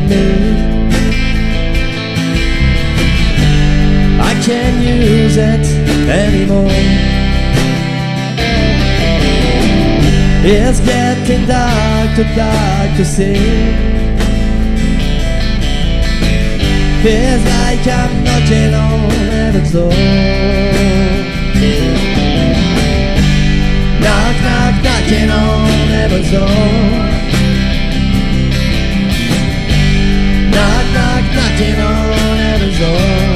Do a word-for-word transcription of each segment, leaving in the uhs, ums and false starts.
me. I can't use it anymore. It's getting dark, too dark to see. Feels like I'm knocking on heaven's door. Knock, knock, knocking on heaven's door. Knock, knock, knocking on heaven's door.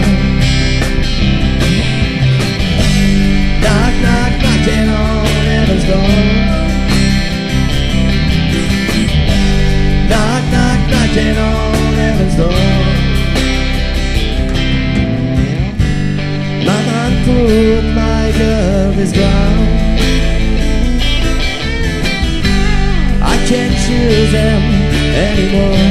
Knock, knock, knocking on heaven's door. Knock, knock, knocking on heaven's door. My man put my girl is gone. I can't choose them anymore.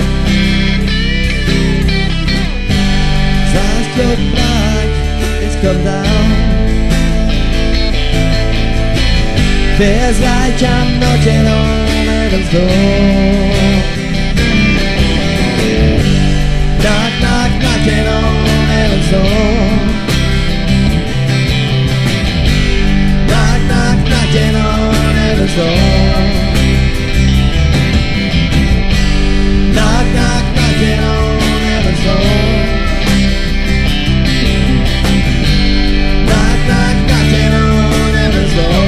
Stars go black, it's come down. Feels like I'm knocking on heaven's door. Knock, knock, knocking on heaven's door. Knock, knock, knocking on heaven's door. Knock, knock, knocking on heaven's door. Knock, knock, knocking on heaven's door.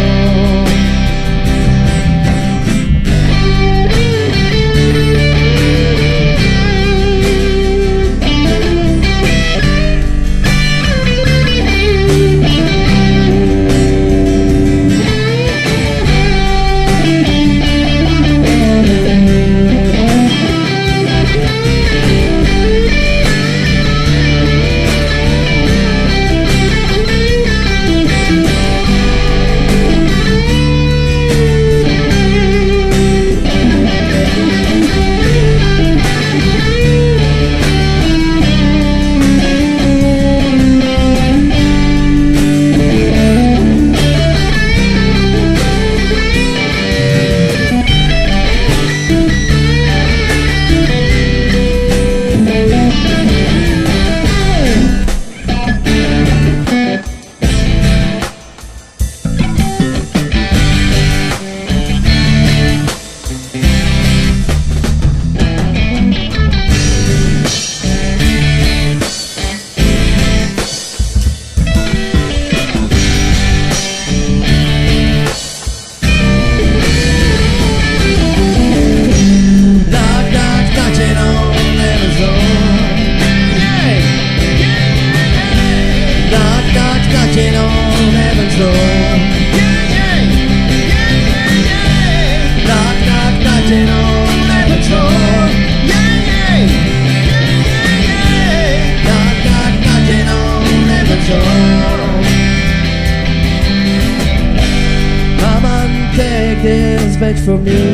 Veg from me.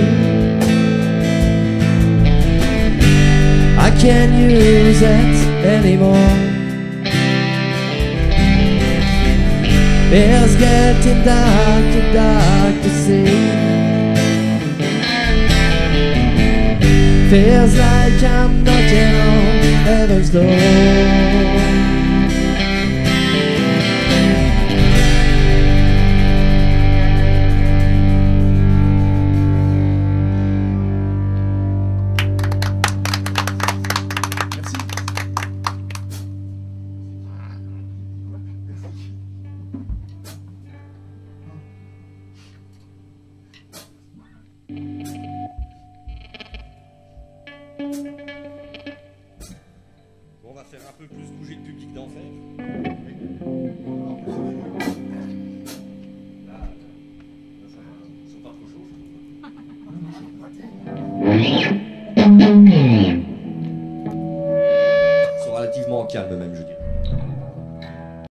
I can't use it anymore. It's getting dark, too dark to see. Feels like I'm knocking on heaven's door. On va faire un peu plus bouger le public d'enfer. Là, là, ça va. Ils sont pas trop chauds. Ils sont relativement calmes même, je dirais.